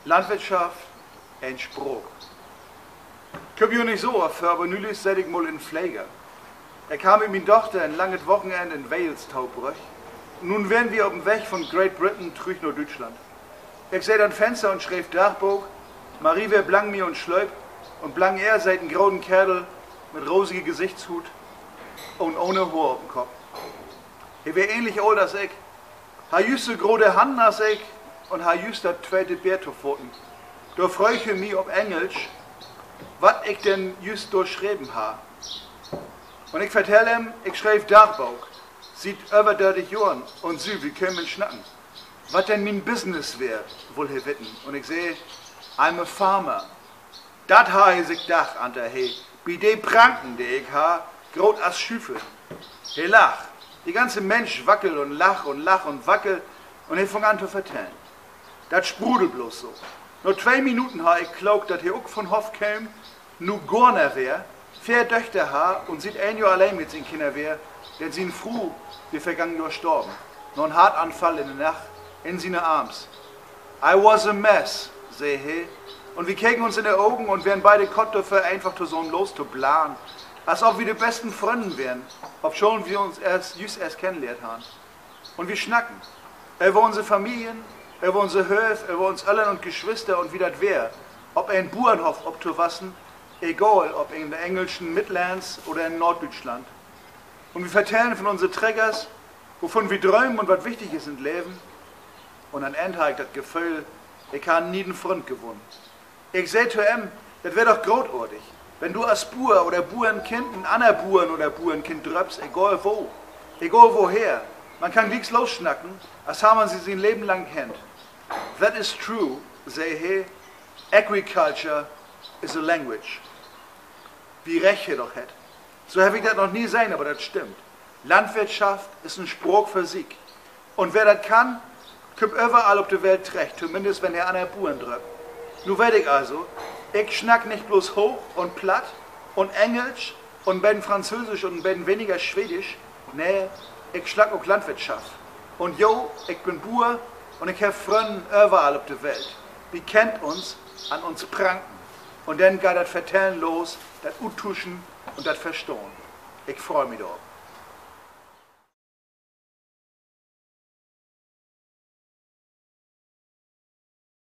Landwirtschaft, ein Spruch. Ich habe ja nicht so oft, aber nun seit ich mal in Pfleger. Er kam mit meiner Tochter ein langes Wochenende in Wales Taubrüch. Nun wären wir auf dem Weg von Great Britain zurück nach Deutschland. Ich seh dann Fenster und schrieb Dachbuch. Marie wär blang mir und schläup und blang er seit ein grauen Kerl mit rosigem Gesichtshut und ohne Haar auf dem Kopf. Er wär ähnlich alt als ich. Ha just so große Hand als ich und ha just das zweite Bärtopfoten. Da freu ich mich auf Englisch, was ich denn just durchschreiben ha. Und ich vertell ihm, ich schreib Dachbuch. Sieht über 30 Jahren und sie, wir können schnacken. Was denn mein Business wär, wohl hier witten. Und ich seh, I'm a farmer. Dat ha ich sich dach an der He. Bei de Pranken, die ich ha, grot as Schüfe. He lach. Die ganze Mensch wackel und lach und wackel und he fang an zu vertellen. Dat sprudelt bloß so. Nur 2 Minuten ha ich glaub, dat he auch von Hof käm, nu Gorner wär, 4 Töchter ha und sieht ein Jahr allein mit seinen Kindern wär, denn sie früh, wie vergangen Jahr storben. Nur ein Hartanfall in der Nacht, in seine Arms. I was a mess, seh he. Und wir kicken uns in die Augen und wären beide Kottdörfer einfach so loszublahen. Als ob wir die besten Freunde wären, obschon wir uns erst kennengelernt haben. Und wir schnacken. Über unsere Familien, über unsere Höfe, über uns Eltern und Geschwister und wie das wär. Ob ein Bauernhof obzuwassen, egal ob in den englischen Midlands oder in Norddeutschland. Und wir vertellen von unseren Trägers, wovon wir träumen und was wichtig ist im Leben. Und am Ende habe ich das Gefühl, ich habe nie einen Freund gewonnen. Ich seh zu ihm, das wäre doch großartig, wenn du als Bauer oder Bauernkind einen anderen Bauern oder Bauernkind dröpst, egal wo, egal woher. Man kann nichts losschnacken, als haben man sie sein Leben lang kennt. That is true, say he, agriculture is a language. Wie recht er doch hat. So habe ich das noch nie sein, aber das stimmt. Landwirtschaft ist ein Spruch für Sieg. Und wer das kann, kommt überall auf der Welt zurecht, zumindest wenn er an der Bauern drückt. Nun werd ich also, ich schnack nicht bloß hoch und platt und Englisch und bin Französisch und bin weniger Schwedisch. Nee, ich schlag auch Landwirtschaft. Und jo, ich bin Bauer und ich habe Freunde überall auf der Welt. Wir kennt uns an uns pranken. Und dann geht das Vertellen los, das Uttuschen und das Verstohlen. Ich freue mich drauf.